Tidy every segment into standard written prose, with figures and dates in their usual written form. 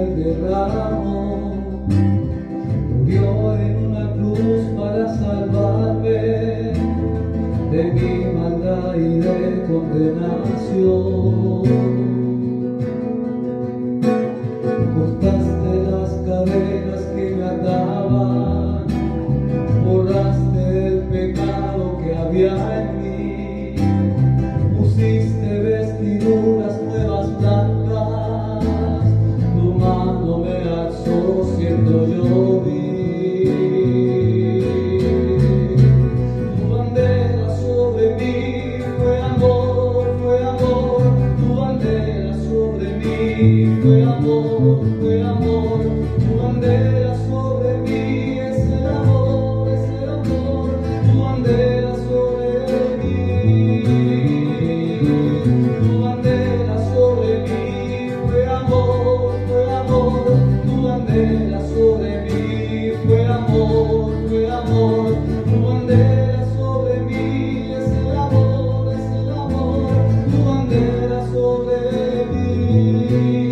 el derramo, murió en una cruz para salvarme de mi maldad y de condenación. Cortaste las cadenas que me ataban, borraste el pecado que había en mí, pusiste vestiduras nuevas blancas, tu mano me alzó siendo yo vil. Tu bandera sobre mí fue amor, tu bandera sobre mí fue amor, tu bandera sobre mí es el amor, tu bandera sobre mí, tu bandera sobre mí fue amor, tu bandera sobre mí fue amor, tu bandera sobre mí es el amor, tu bandera sobre mí.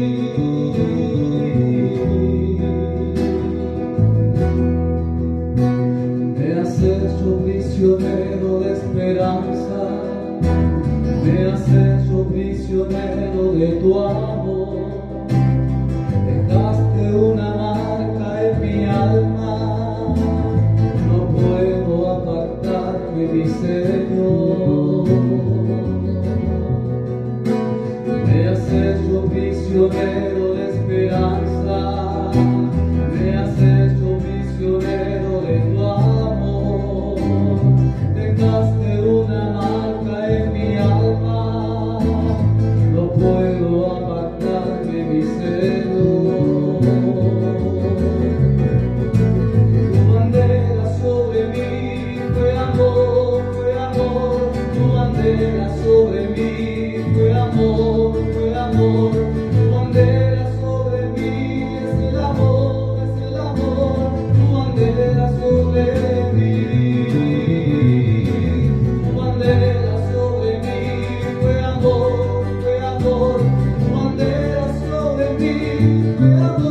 Me has hecho prisionero de esperanza, me has hecho prisionero de tu amor, dejaste una marca en mi alma, no puedo apartarme, mi Señor. Me has hecho prisionero de esperanza, me has hecho prisionero de tu amor, dejaste una marca en mi alma, no puedo apartarme, mi Señor. Tu bandera sobre mí fue amor, tu bandera sobre mí fue amor, tu bandera sobre mí es el amor, tu bandera sobre mí, tu bandera sobre mí fue amor, tu bandera sobre mí fue amor.